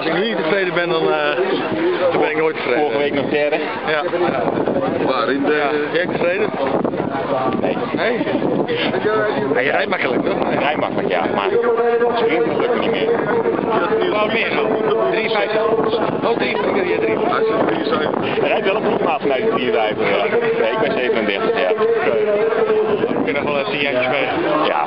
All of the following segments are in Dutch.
Als ik nu niet tevreden ben, dan ben ik nooit tevreden. Vorige week nog derde. Ja. Waar? In de... Ben je tevreden? Nee. Nee? Ja, je rijdt makkelijk, toch? Hij rijdt makkelijk, ja, maar sprinten lukt niet meer. Wat meer dan? 53. Oh, 53, ja, 3. Hij zit 73. Hij rijdt wel een ploegmaat vanuit de 54. Ja. Nee, ik ben 37, ja. Ik ben nog wel 10 jaar mee. Ja.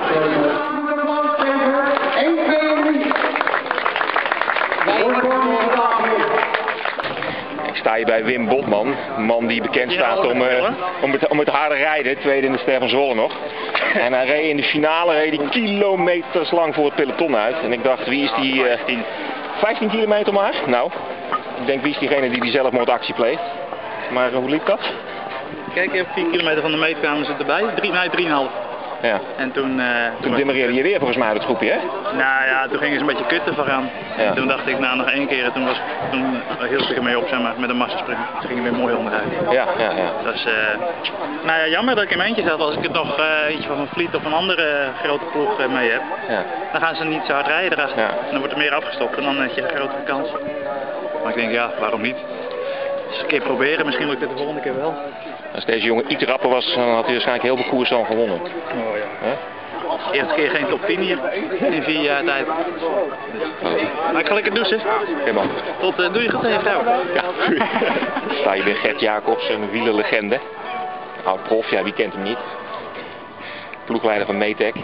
Ik sta hier bij Wim Botman, een man die bekend staat om het harde rijden, tweede in de Ster van Zwolle nog. En hij reed in de finale reed hij kilometers lang voor het peloton uit. En ik dacht, wie is die 15 kilometer maar? Nou, ik denk wie is diegene die zelfmoordactie pleegt. Maar hoe liep dat? Kijk, ik heb 4 kilometer van de meet kwamen ze erbij. 3,5. Ja. En toen Demarreerde je weer volgens mij uit het groepje, hè? Nou ja, toen gingen ze een beetje kutten van gaan. Ja. En toen dacht ik, nou nog 1 keer, toen hield ik ermee op, zeg maar, met een massasprint. Toen ging ik weer mooi onderuit. Ja. Dus, nou ja, jammer dat ik in mijn eentje zat. Als ik het nog eentje van een Vliet of een andere grote ploeg mee heb, Ja. dan gaan ze niet zo hard rijden. Ja. En dan wordt er meer afgestopt en dan heb je een grotere kans. Maar ik denk, ja, waarom niet? Dus een keer proberen, misschien lukt het de volgende keer wel. Als deze jongen iets rapper was, dan had hij waarschijnlijk heel veel koers dan gewonnen. Oh ja. Hè? Eerste keer geen top 10 hier in 4 jaar tijd. Maar ik ga lekker douchen. Helemaal. Tot, doe je goed aan je vrouw. Ja, sta je bij Gert Jacobs, een wielerlegende. Oud prof, ja, wie kent hem niet. Ploegleider van Metec.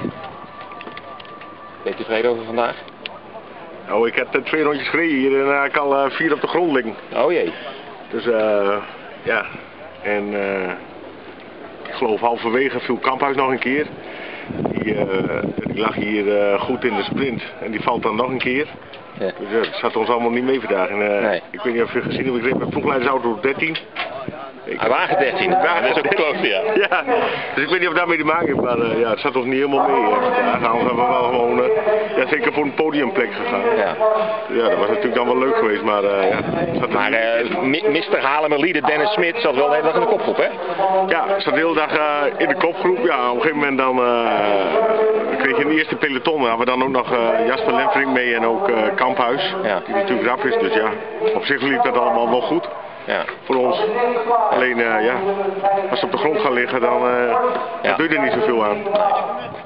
Ben je tevreden over vandaag? Oh, ik heb 2 rondjes gereden hier en ik al 4 op de grond liggen. Oh jee. Dus ja, en ik geloof halverwege viel Kamphuis nog een keer. Die lag hier goed in de sprint en die valt dan nog een keer. Ja. Dus dat zat ons allemaal niet mee vandaag. En, Nee. Ik weet niet of je gezien hebt, ik reed met ploegleidersauto 13. Hij wagen 13, dat is ook klopt, ja. Ja, dus ik weet niet of daarmee te maken heeft, maar ja, het zat ons niet helemaal mee vandaag. Anders hebben we wel gewoon zeker voor een podiumplek gegaan. Ja. Ja, dat was natuurlijk dan wel leuk geweest, maar ja. Het zat Maar Mr. Halemerliede Dennis Smit zat wel de hele dag in de kopgroep, hè? ja, ik zat de hele dag in de kopgroep. Ja, op een gegeven moment dan kreeg je een eerste peloton. Dan hadden we dan ook nog Jasper Lemfrink mee en ook Kamphuis, Ja. die natuurlijk rap is. Dus ja, op zich liep dat allemaal wel goed. Ja. Voor ons. Alleen ja, als ze op de grond gaan liggen, dan doe je er niet zoveel aan.